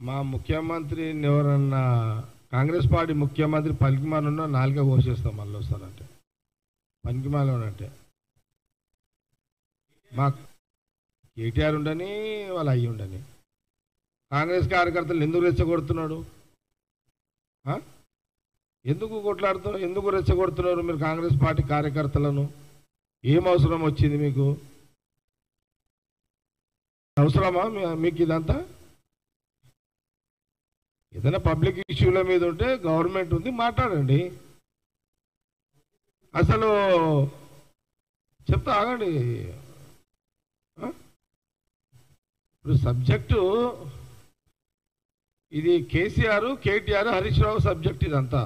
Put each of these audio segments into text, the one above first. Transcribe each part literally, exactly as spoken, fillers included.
మా ముఖ్యమంత్రిని ఎవరన్నా కాంగ్రెస్ పార్టీ ముఖ్యమంత్రి పనికిమాల ఉన్నా నాలుగే కోసేస్తాం మళ్ళీ వస్తారంటే పనికిమాల ఉన్నట్టే. మా కేటీఆర్ ఉండని వాళ్ళు అయ్యి ఉండని కాంగ్రెస్ కార్యకర్తలు ఎందుకు రెచ్చగొడుతున్నాడు? ఎందుకు కొట్లాడుతున్నారు? ఎందుకు రెచ్చగొడుతున్నారు మీరు కాంగ్రెస్ పార్టీ కార్యకర్తలను? ఏం అవసరం వచ్చింది మీకు? అవసరమా మీకు ఇదంతా? ఏదైనా పబ్లిక్ ఇష్యూల మీద ఉంటే గవర్నమెంట్ ఉంది, మాట్లాడండి. అసలు చెప్తా ఆగండి. ఇప్పుడు సబ్జెక్టు ఇది KCR, KTR, Harish Rao subject ఇదంతా.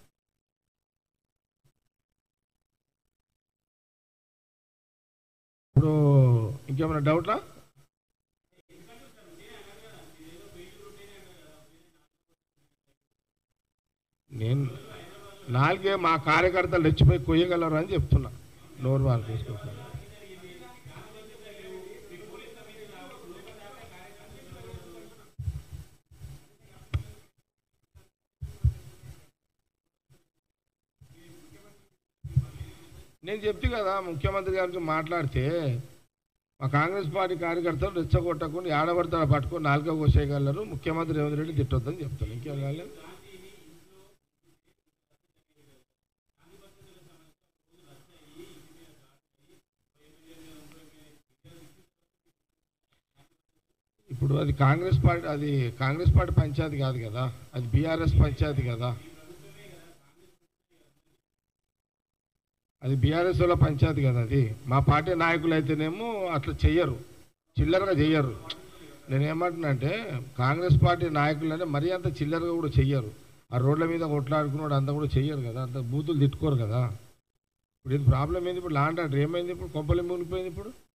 ఇప్పుడు ఇంకేమైనా డౌట్లా? నేను నాలుగే మా కార్యకర్తలు రెచ్చిపోయి కొయ్యగలరు అని చెప్తున్నా. నోరు వాళ్ళు తీసుకుంటున్నాను. నేను చెప్తే కదా ముఖ్యమంత్రి గారికి మాట్లాడితే మా కాంగ్రెస్ పార్టీ కార్యకర్తలు రెచ్చగొట్టకుండా ఆడబడతాడు పట్టుకొని నాలుగో కోసేయగలరు, ముఖ్యమంత్రి రేవంత్ రెడ్డి తిట్టొద్దని చెప్తాను. ఇంకేం కాలేదు. ఇప్పుడు అది కాంగ్రెస్ పార్టీ, అది కాంగ్రెస్ పార్టీ పంచాయతీ కాదు కదా, అది బీఆర్ఎస్ పంచాయతీ కదా. అది బీఆర్ఎస్ వాళ్ళ పంచాయతీ కదా. అది మా పార్టీ నాయకులు అయితేనేమో అట్లా చెయ్యరు, చిల్లరగా చెయ్యరు. నేనేమంటున్నా అంటే కాంగ్రెస్ పార్టీ నాయకులు మరీ అంత చిల్లరగా కూడా చెయ్యరు. ఆ రోడ్ల మీద కొట్లాడుకున్నాడు అంతా కూడా చెయ్యరు కదా, అంత బూతులు తిట్టుకోరు కదా. ఇప్పుడు ఇది ప్రాబ్లం ఏంది? ఇప్పుడు లాంటి ఆర్డర్ ఏమైంది? ఇప్పుడు కొంపలు మునిగిపోయింది. ఇప్పుడు